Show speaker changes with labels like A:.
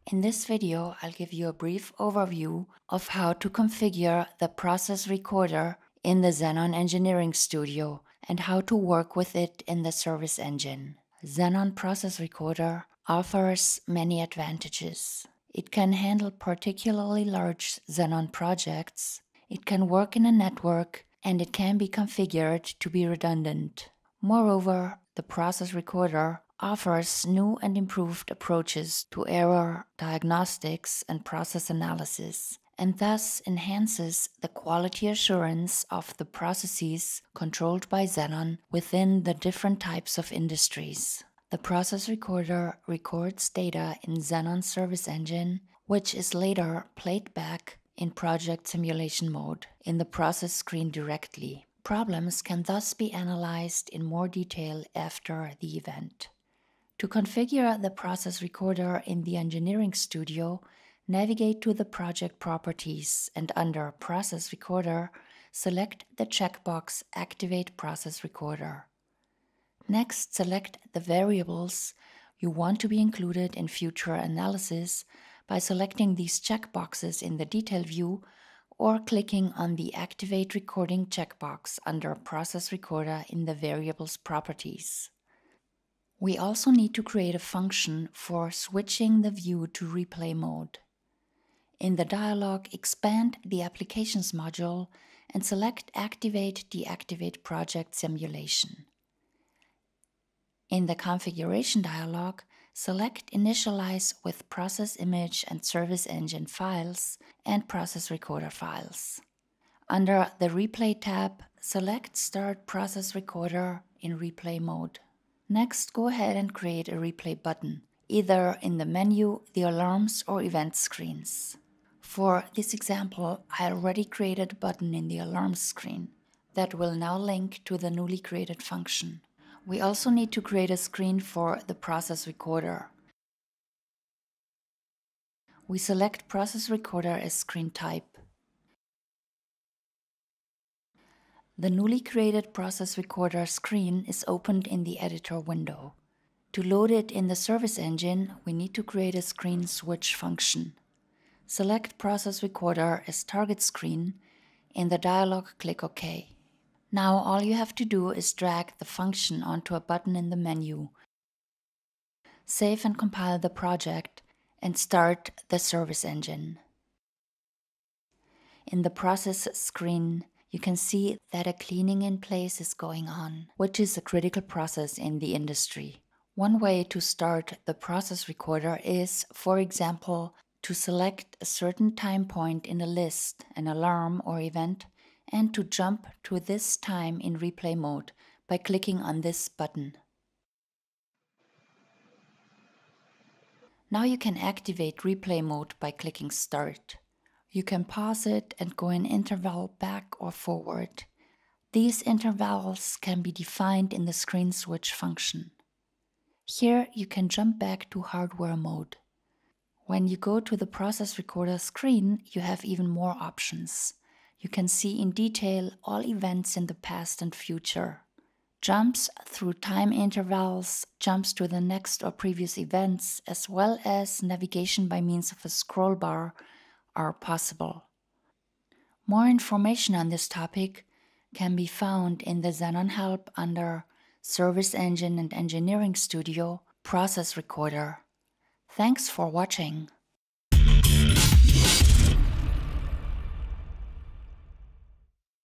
A: In this video, I'll give you a brief overview of how to configure the process recorder in the Zenon Engineering Studio and how to work with it in the service engine. Zenon Process Recorder offers many advantages. It can handle particularly large Zenon projects, it can work in a network, and it can be configured to be redundant. Moreover, the process recorder offers new and improved approaches to error diagnostics and process analysis, and thus enhances the quality assurance of the processes controlled by Zenon within the different types of industries. The process recorder records data in Zenon Service Engine, which is later played back in project simulation mode in the process screen directly. Problems can thus be analyzed in more detail after the event. To configure the process recorder in the Engineering Studio, navigate to the project properties and under Process Recorder, select the checkbox Activate Process Recorder. Next, select the variables you want to be included in future analysis by selecting these checkboxes in the Detail view or clicking on the Activate Recording checkbox under Process Recorder in the Variables properties. We also need to create a function for switching the view to replay mode. In the dialog, expand the Applications module and select Deactivate Project Simulation. In the Configuration dialog, select Initialize with Process Image and Service Engine files and Process Recorder files. Under the Replay tab, select Start Process Recorder in replay mode. Next, go ahead and create a replay button, either in the menu, the alarms, or event screens. For this example, I already created a button in the alarms screen that will now link to the newly created function. We also need to create a screen for the process recorder. We select Process Recorder as screen type. The newly created Process Recorder screen is opened in the editor window. To load it in the service engine, we need to create a screen switch function. Select Process Recorder as target screen. In the dialog, click OK. Now all you have to do is drag the function onto a button in the menu. Save and compile the project and start the service engine. In the process screen, you can see that a cleaning in place is going on, which is a critical process in the industry. One way to start the process recorder is, for example, to select a certain time point in a list, an alarm or event, and to jump to this time in replay mode by clicking on this button. Now you can activate replay mode by clicking Start. You can pause it and go in interval back or forward. These intervals can be defined in the screen switch function. Here you can jump back to hardware mode. When you go to the process recorder screen, you have even more options. You can see in detail all events in the past and future. Jumps through time intervals, jumps to the next or previous events, as well as navigation by means of a scroll bar are possible. More information on this topic can be found in the Zenon help under Service Engine and Engineering Studio Process Recorder. Thanks for watching.